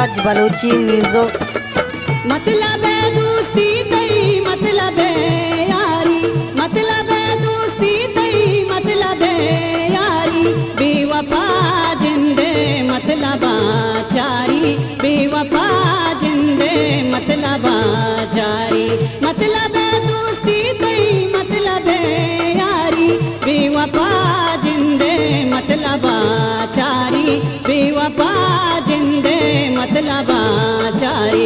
गुलताज बलूची मीजो। मतलब है दोस्ती तई मतलब है यारी, मतलब है दोस्ती तई मतलब है यारी, बेवफा जिंदे मतलब चारी, बेवफा जिंदे मतलब चारी। मतलब है दोस्ती तई मतलब है यारी, बेवफा जिंदे मतलब चारी, बेवफा जिंदे मतलब चारी।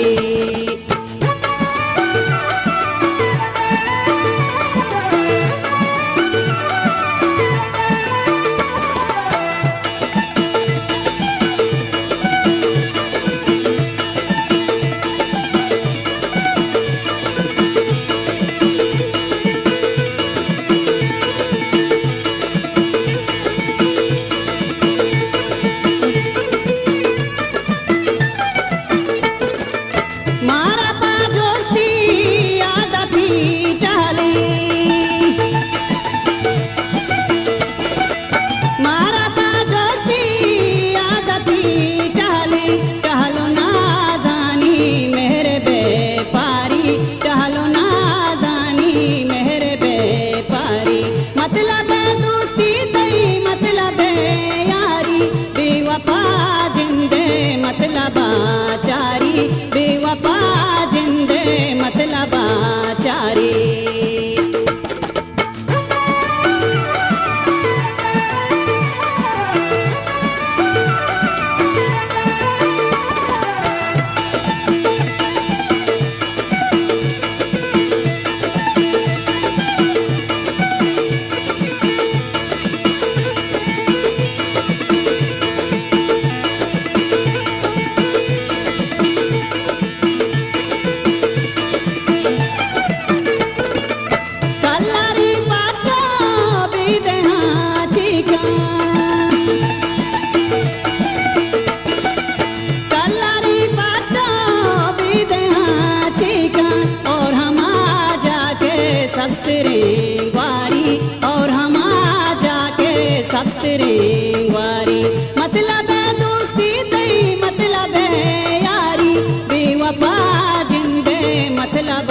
मतलब है दोस्ती तई मतलब है यारी, बेवफा जिंदे मतलब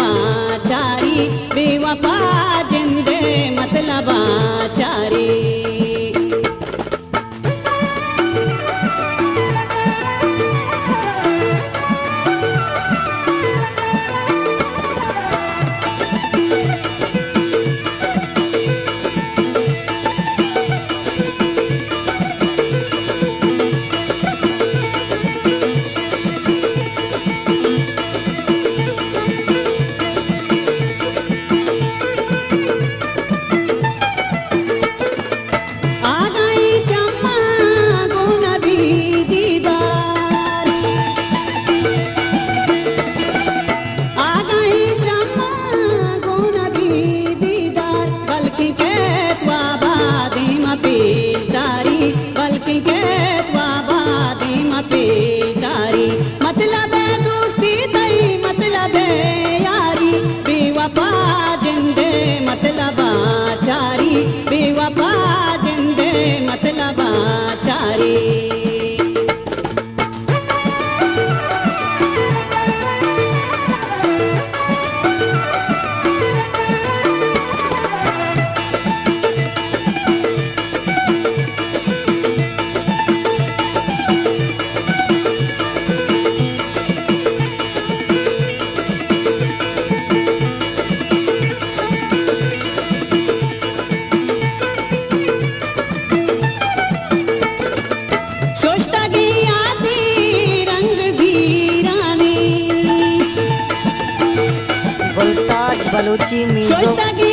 चारी, बेवफा जिंदे मतलब चारी। मतलब है दोस्ती तई मतलब है यारी, बेवफा जिंदे मतलब चारी, बेवफा जिंदे मतलब चारी। गुलताज बलूची मीजो।